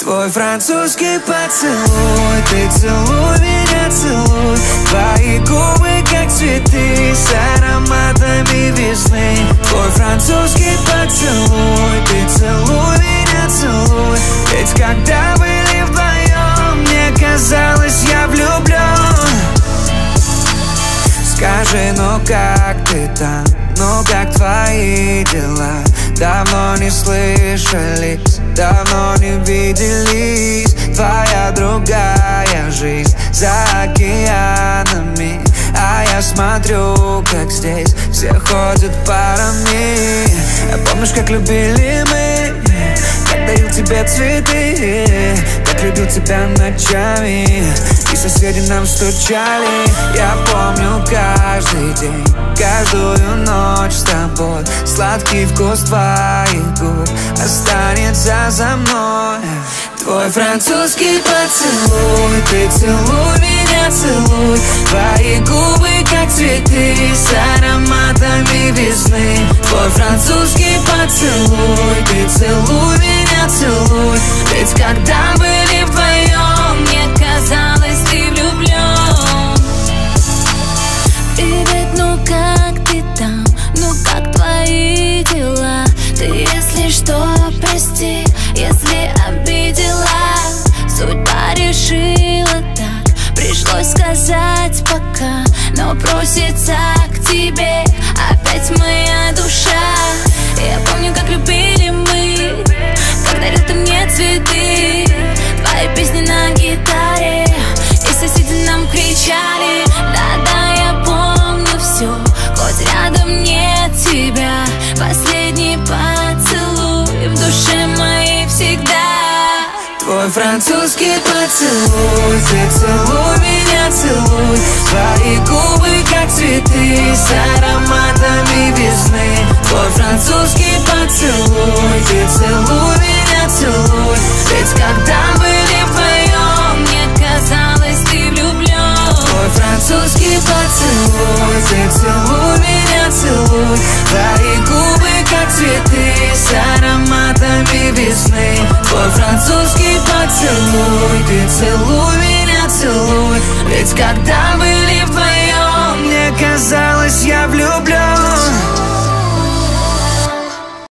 Твой французский поцелуй, ты целуй меня, целуй. Твои губы как цветы с ароматами весны. Твой французский поцелуй, ты целуй меня, целуй. Ведь когда были вдвоем, мне казалось, я влюблен. Скажи, ну как ты там, ну как твои дела? Давно не слышались, давно не виделись. Твоя другая жизнь за океанами, а я смотрю, как здесь все ходят парами. А помнишь, как любили мы, как дарил тебе цветы, как любил тебя ночами, и соседи нам стучали. Я помню каждый день, каждую ночь с тобой. Сладкий вкус твоих губ останется за мной. Твой французский поцелуй, ты целуй меня, целуй. Твои губы как цветы с ароматами весны. Твой французский поцелуй, ты целуй меня, целуй. Ведь когда были вдвоем, мне казалось, ты влюблен. Привет, ну как ты там, ну как твои дела? Ты, если что, прости, если обидела. Судьба решила так, пришлось сказать пока. Но просится к тебе опять моя душа. Я помню, как любили мы, как дарил ты мне цветы. Твои песни на гитаре, и соседи нам кричали. Да-да, я помню все, хоть рядом нет тебя. Последний поцелуй в душе моей всегда. Твой французский поцелуй, ты целуй меня, целуй. Твои губы как цветы с ароматами весны. Твой французский поцелуй, ты целуй меня, целуй. Ведь когда были вдвоем, мне казалось, ты влюблен. Твой французский поцелуй, ты целуй меня, целуй. Твои губы как цветы с ароматами весны. Твой французский поцелуй, ты целуй меня, целуй. Ведь когда мы